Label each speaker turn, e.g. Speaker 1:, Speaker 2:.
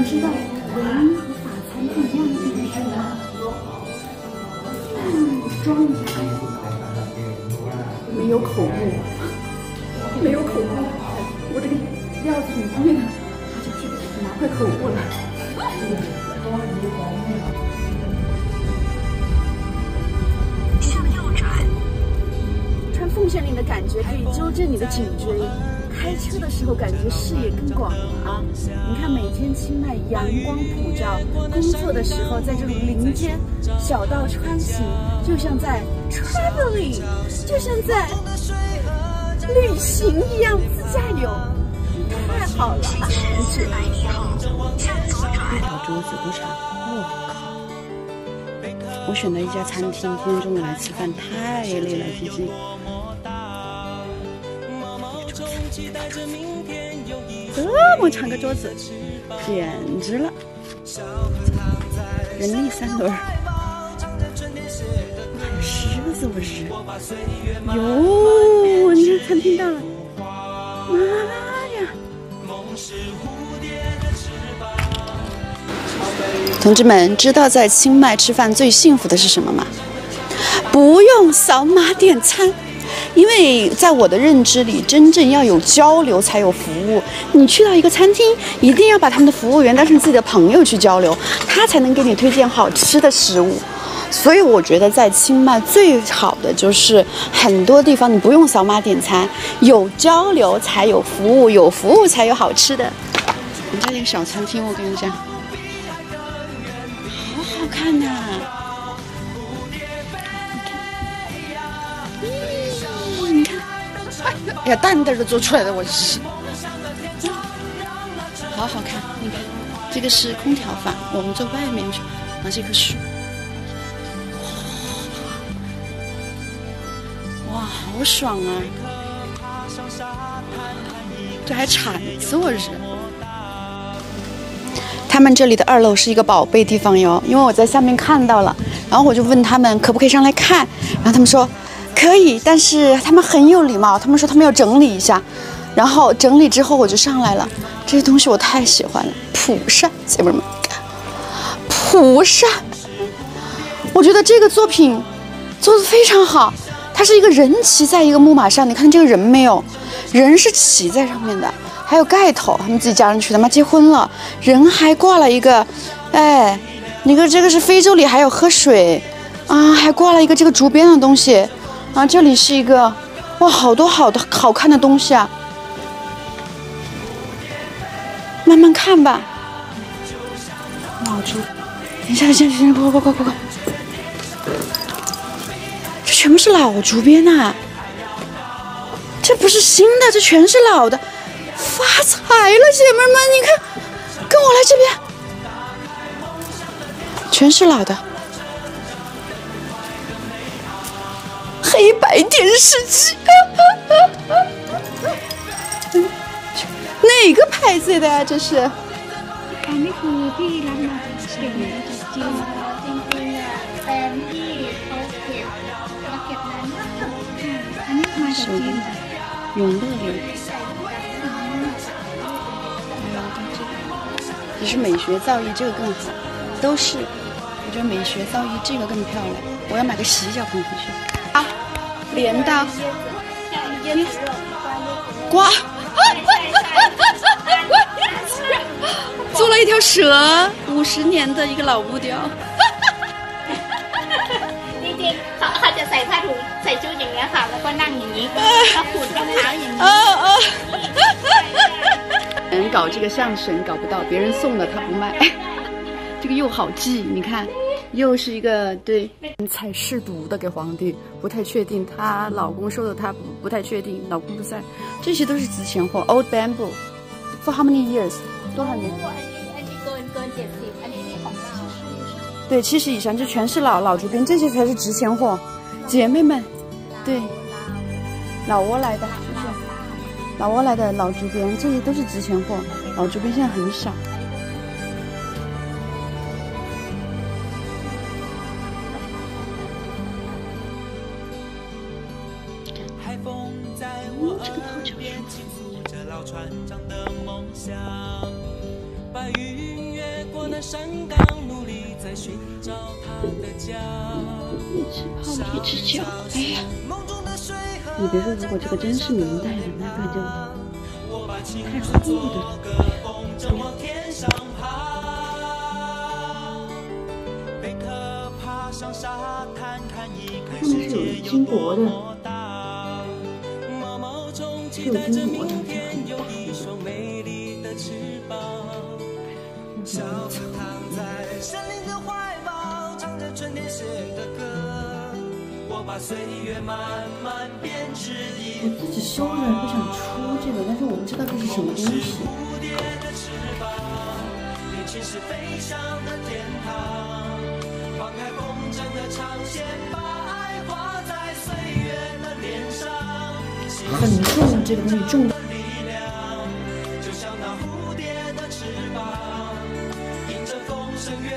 Speaker 1: 知道唯一和法餐不一样的地方是什么？装一下，没有口误，没有口误。我这个料子挺贵的，他就去拿块口误了。向右转。穿凤仙领的感觉可以纠正你的颈椎。开车的时候感觉视野更广了啊！你看每天清迈阳光普照，工作的时候在这种林间小道穿行，就像在 traveling， 就像在旅行一样自驾游，太好了！100米后向左转。这条桌子多长？我靠！我选的一家餐厅，今天中午来吃饭太累了，最近。这么长个桌子，简直了！人力3轮，还有狮子不是？哟，你看餐厅到了，妈呀！同志们，知道在清迈吃饭最幸福的是什么吗？不用扫码点餐。因为在我的认知里，真正要有交流才有服务。你去到一个餐厅，一定要把他们的服务员当成自己的朋友去交流，他才能给你推荐好吃的食物。所以我觉得在清迈最好的就是很多地方你不用扫码点餐，有交流才有服务，有服务才有好吃的。人家这个小餐厅，我跟你讲，好好看呐！哎呀，蛋蛋都做出来的，我是，好好看。你看，这个是空调房，我们坐外面，然后这棵树，哇，好爽啊！这还铲子，我是。他们这里的2楼是一个宝贝地方哟，因为我在下面看到了，然后我就问他们可不可以上来看，然后他们说。可以，但是他们很有礼貌，他们说他们要整理一下，然后整理之后我就上来了。这些东西我太喜欢了，蒲扇，姐妹们，蒲扇，我觉得这个作品做得非常好。它是一个人骑在一个木马上，你看这个人没有？人是骑在上面的，还有盖头，他们自己家人去的嘛，结婚了，人还挂了一个，哎，那个这个是非洲里还有喝水啊，还挂了一个这个竹编的东西。啊，这里是一个，哇，好多好看的东西啊！慢慢看吧。老竹，等一下，快！这全部是老竹编呐，这不是新的，这全是老的。发财了，姐妹们，你看，跟我来这边，全是老的。黑白电视机，哪个牌子的呀？这是？อันนี้คือที่รับมาจากจีนจริงๆแฟนที่เขาเก็บนั้นอันนี้มาจากจีน永乐园。只是美学造诣这个更好，都是，我觉得美学造诣这个更漂亮。我要买个洗脚盆回去。啊，镰刀，椰子，瓜，做了一条蛇，50年的一个老木雕。
Speaker 2: จริงๆเขาจะใส่ผ้าถุงใส่ชุดอย่างเงี้ยค่ะแล้วก็นั่งอย่างนี้ก็ขูดรองเท้าอย่างนี้。
Speaker 1: 人搞这个像神搞不到，别人送的他不卖。这个又好记，你看。又是一个对采试毒的给皇帝，不太确定，她老公收的她不太确定，老公不在，这些都是值钱货。Old bamboo for how many years？ 多少年？对，70以上，这全是老竹编，这些才是值钱货，姐妹们，对，老挝来的，谢谢，老挝来的老竹编，这些都是值钱货，老竹编现在很少。这个泡脚一直泡一直叫，哎呀！
Speaker 3: 你别说，如果这个真是明代的，那不然就太厚了。上面是有金箔的，是有金箔的，就很大我自己收着不想出这个，但是我不知道这是什么东西。很重，这个东西重。就像那蝴蝶的翅膀，迎着风声。